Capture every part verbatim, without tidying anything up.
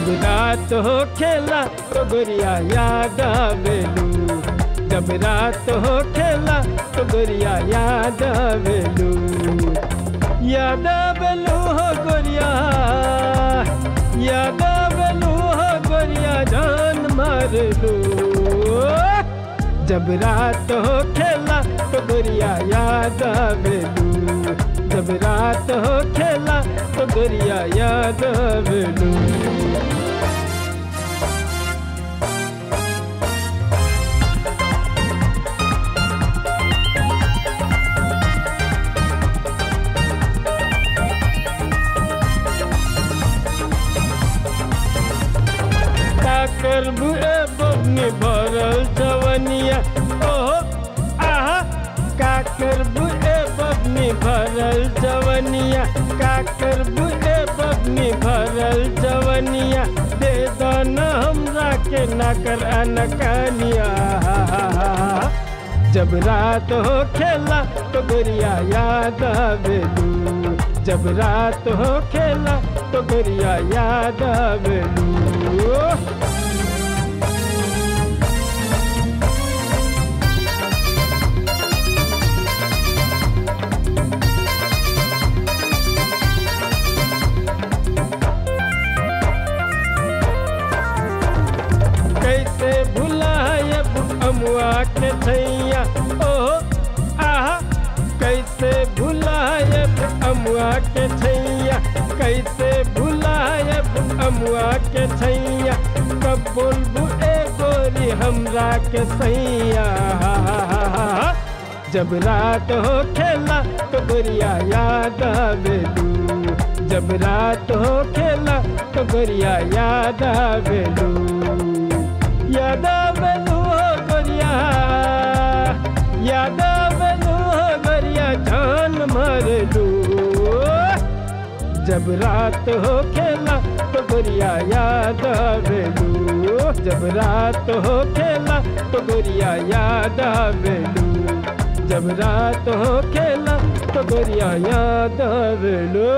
जब रात हो खेला तो गोरिया याद आवेलू, जब रात हो खेला तो गोरिया याद आवेलू, याद आवेलू हो गोरिया, याद आवेलू हो गोरिया जान मार लू। जब रात हो खेला तो गोरिया याद आवेलू, जब रात हो खेला तो गोरिया याद आवेलू। करबू ए बबनी भरल जवनिया, ओहो आहा का करबू ए बबनी भरल जवनिया, का करबू ए बबनी भरल जवनिया, दे दाना हमरा के ना कर अनकानिया। जब रात हो खेला तो गोरिया याद आवेलू, जब रात हो खेला तो गोरिया याद आवेलू। कैसे भुलाए अमुआ के छैया, ओहो आहा कैसे भुलाए अमुआ के छैया, कैसे भुलाए अमुआ के छैया, कब बोलबू ए गोरी हमरा के सैया। जब रात हो खेला तो गोरिया याद आवेलू, जब रात हो खेला तो गोरिया याद आवेलू, याद आवेलू हो गोरिया, याद आवेलू हो गोरिया जान मारलू। जब रात हो खेला तो गोरिया याद आवेलू, जब रात हो खेला तो गोरिया याद आवेलू, जब रात हो खेला तो गोरिया याद आवेलू।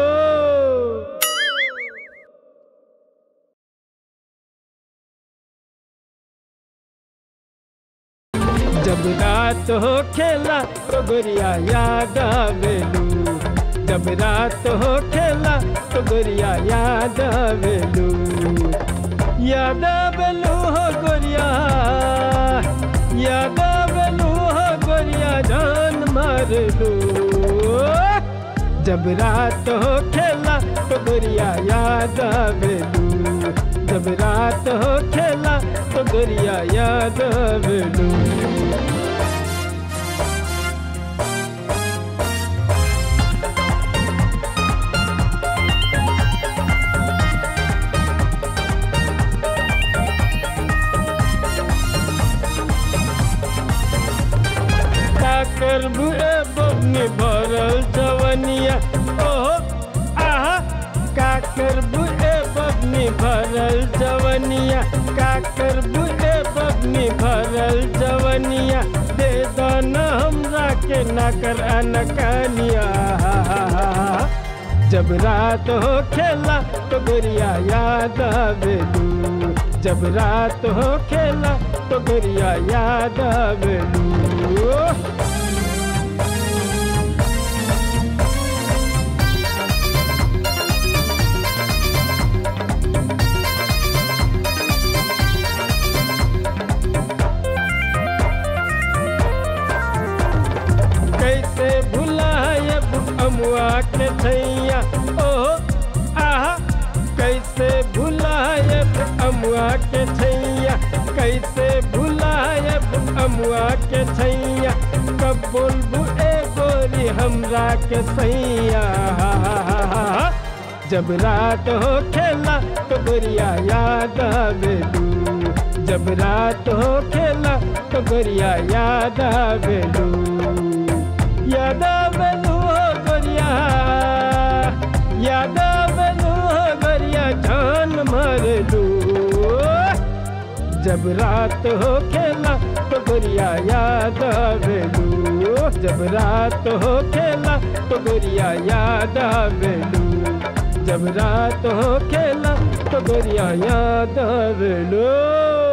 जब रात हो खेला तो गोरिया याद आवेलू, जब रात हो खेला तो गोरिया याद आवेलू, याद आवेलू हो गोरिया, याद आवेलू हो गोरिया जान मारलू। जब रात हो खेला तो गोरिया याद आवेलू, जब रात हो खेला तो गोरिया याद आवेलू। करबू ए बबनी भरल जवनिया, ओहो आहा का करबू ए बबनी भरल जवनिया, का करबू ए बबनी भरल जवनिया, दे दाना हमरा के ना कर अनकानिया। जब रात हो खेला तो गोरिया याद आवेलू, जब रात हो खेला तो गोरिया याद आवेलू। कैसे भुलाए अमुआ के छैया, ओहो आहा कैसे भुलाए अमुआ के छैया, कैसे भुलाए अमुआ के छैया, कब बोलबू ए गोरी हमरा के सैया। जब रात हो खेला तो गोरिया याद आवेलू, जब रात हो खेला तो गोरिया याद आवेलू, याद आवेलू हो गोरिया, याद आवेलू हो गोरिया जान मारलू। जब रात हो खेला तो गोरिया याद आवेलू, जब रात हो खेला तो गोरिया याद आवेलू, जब रात हो खेला तो गोरिया याद आवेलो।